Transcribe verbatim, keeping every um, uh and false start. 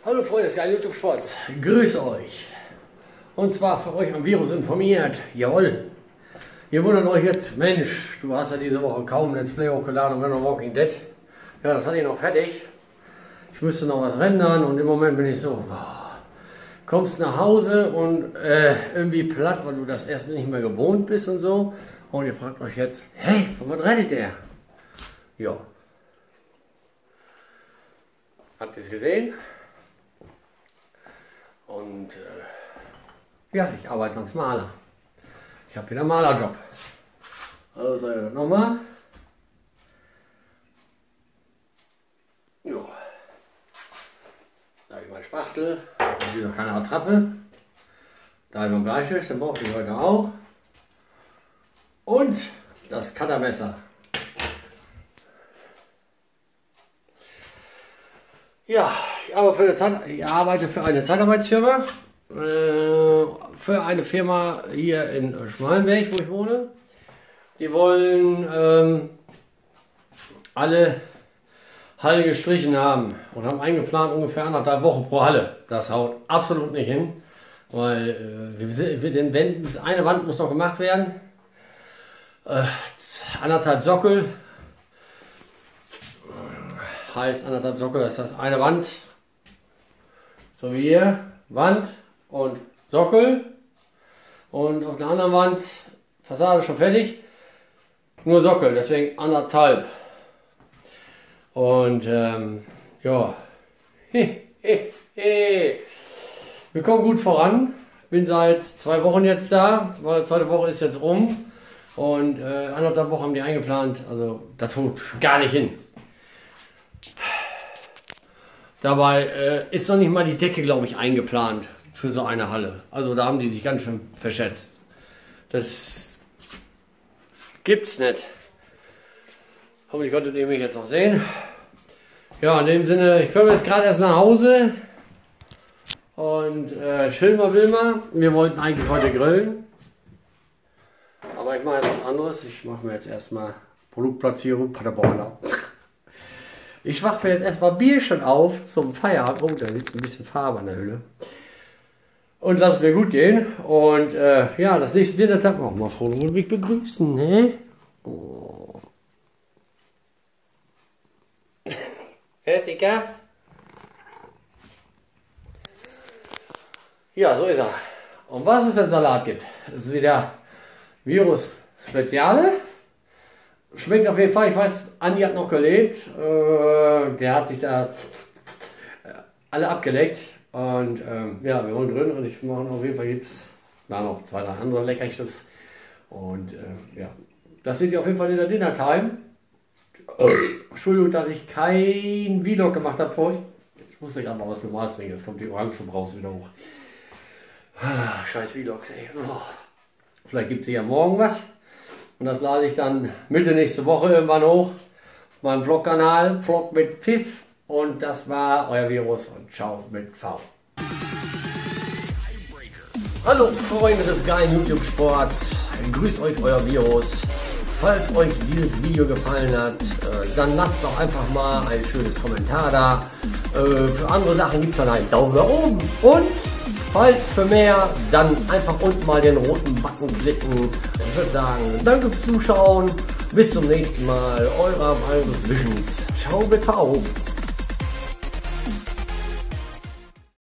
Hallo Freunde des geilen YouTube Sports, grüße euch. Und zwar für euch am Virus informiert, jawohl. Ihr wundert euch jetzt, Mensch, du hast ja diese Woche kaum ein Let's Play hochgeladen und wenn noch Walking Dead. Ja, das hatte ich noch fertig. Ich müsste noch was rendern und im Moment bin ich so, boah, kommst nach Hause und äh, irgendwie platt, weil du das erst nicht mehr gewohnt bist und so. Und ihr fragt euch jetzt, hey, von was redet der? Ja. Habt ihr es gesehen? Und äh, ja, ich arbeite als Maler. Ich habe wieder einen Malerjob. Also das nochmal. Ja. Da habe ich meinen Spachtel. Da ist noch keine Attrappe. Da habe ich noch Bleistift, den brauche ich heute auch. Und das Cuttermesser. Ja, ich arbeite für eine, Zeit, ich arbeite für eine Zeitarbeitsfirma, äh, für eine Firma hier in Schmalenberg, wo ich wohne. Die wollen ähm, alle Hallen gestrichen haben und haben eingeplant ungefähr anderthalb Wochen pro Halle. Das haut absolut nicht hin, weil äh, wir sind, wir den Wänden, eine Wand muss noch gemacht werden, äh, anderthalb Sockel. Heißt anderthalb Sockel, das heißt eine Wand, so wie hier, Wand und Sockel und auf der anderen Wand Fassade schon fertig, nur Sockel, deswegen anderthalb. Und ähm, ja, wir kommen gut voran, bin seit zwei Wochen jetzt da, weil die zweite Woche ist jetzt rum und äh, anderthalb Wochen haben die eingeplant, also das tut gar nicht hin. Dabei äh, ist noch nicht mal die Decke, glaube ich, eingeplant für so eine Halle. Also da haben die sich ganz schön verschätzt. Das gibt's nicht. Hoffentlich konntet ihr mich jetzt noch sehen. Ja, in dem Sinne, ich komme jetzt gerade erst nach Hause. Und äh, Schilmer Wilma, wir wollten eigentlich heute grillen. Aber ich mache jetzt was anderes. Ich mache mir jetzt erstmal Produktplatzierung, Paderborner. Ich mache mir jetzt erstmal Bierchen auf zum Feierabend. Oh, da liegt ein bisschen Farbe an der Hülle. Und lass es mir gut gehen. Und äh, ja, das nächste Dinnertag auch mal froh und mich begrüßen. Ne? Oh. Fertiger? Ja, so ist er. Und was es für einen Salat gibt, das ist wieder Virus Speziale. Schmeckt auf jeden Fall, ich weiß, Andi hat noch gelebt, äh, der hat sich da alle abgeleckt und ähm, ja, wir wollen drin und ich mache auf jeden Fall, gibt es noch zwei, drei andere Leckerches und äh, ja, das seht ihr auf jeden Fall in der Dinner Time. Entschuldigung, dass ich kein Vlog gemacht habe vor euch. Ich musste gerade mal was Normales trinken, jetzt kommt die Orangenbrause wieder hoch. Ah, scheiß Vlogs, ey. Oh. Vielleicht gibt es ja morgen was. Und das lade ich dann Mitte nächste Woche irgendwann hoch auf meinem Vlog-Kanal, Vlog mit Pfiff. Und das war euer Virus und ciao mit V. Hallo Freunde des geilen YouTube Sports, grüßt euch euer Virus. Falls euch dieses Video gefallen hat, dann lasst doch einfach mal ein schönes Kommentar da. Für andere Sachen gibt es dann einen Daumen nach oben. Und falls für mehr, dann einfach unten mal den roten Button klicken. Ich würde sagen, danke fürs Zuschauen. Bis zum nächsten Mal. Euer Virus Visions. Ciao mit V.